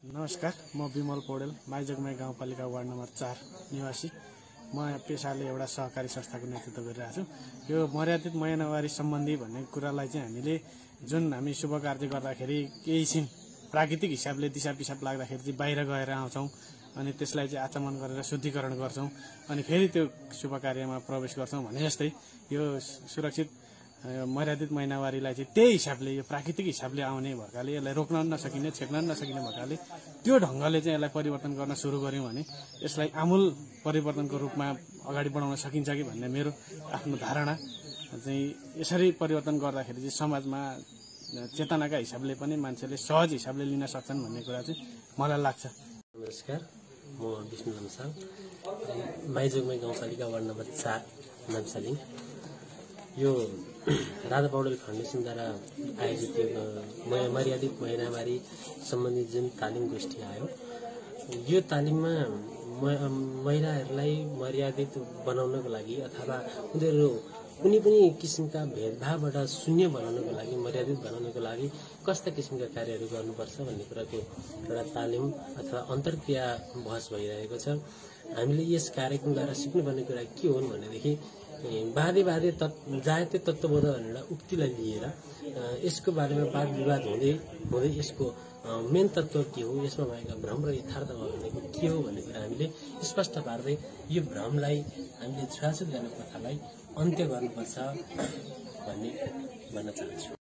नमस्कार, म विमल पौडेल, माइजोगमाई गाउँपालिका वार्ड नम्बर 4 निवासी। म पेशाले एउटा सहकारी संस्थाको नेतृत्व गरिरहेको छु। यो मर्यादित महिनावारी सम्बन्धी भन्ने कुरालाई चाहिँ हामीले जुन हामी शुभ कार्य गर्दाखेरि केही छिन प्राकृतिक हिसाबले दिशा पिसाब लाग्दाखेरि चाहिँ बाहिर गएर आउँछौं अनि त्यसलाई चाहिँ आचमन गरेर शुद्धिकरण गर्छौं अनि फेरि त्यो शुभ कार्यमा प्रवेश गर्छौं भने जस्तै यो सुरक्षित मर्यादित महिनावारीलाई चाहिँ त्यही हिसाबले यो प्राकृतिक हिसाबले आउने भएकाले यसलाई रोक्न नसकिने छेक्न नसकिने भएकाले त्यो ढंगले चाहिँ यसलाई परिवर्तन गर्न सुरु गर्यौं भने यसलाई आमूल परिवर्तनको रूपमा अगाडि बढाउन सकिन्छ कि भन्ने मेरो आफ्नो धारणा चाहिँ यसरी परिवर्तन गर्दाखेरि चाहिँ समाजमा चेतनाका हिसाबले पनि मान्छेले सहज हिसाबले लिन सक्छन् भन्ने कुरा चाहिँ मलाई लाग्छ। नमस्कार, म विष्णु लम्साल, माइजोगमाई गाउँपालिका वार्ड नम्बर 4 नाम्सालिङ। यो राधा पौडेल फाउन्डेसनद्वारा आयोजित मर्यादित महिनावारी सम्बन्धी जुन तालिम गोष्ठी आयो, यो तालिममा महिलाहरूलाई मर्यादित बनाउनको लागि अथवा उनीहरू कुनै पनि किसिमका भेदभावबाट शून्य बनाउनको लागि, मर्यादित बनाउनको लागि कस्ता किसिमका कार्यहरू गर्नुपर्छ भन्ने कुराको एउटा तालिम अथवा अन्तर्क्रिया बहस भइरहेको छ। हामीले यस कार्यक्रमद्वारा सिक्नुपर्ने कुरा के हुन् भनेदेखि बाधे जायते तत्त्वबोध भनेर एउटा उक्तिलाई लिएर यसको बारेमा वाद विवाद हुँदै यसको मेन तत्त्व के हो, यसमा भएका भ्रम र यथार्थमा भनेको के हो भन्ने कुरा हामीले स्पष्ट पार्दै यो भ्रमलाई हामीले छुवाछुत गर्ने प्रथालाई अन्त्य गर्नुपर्छ भन्ने भन्न चाहन्छु।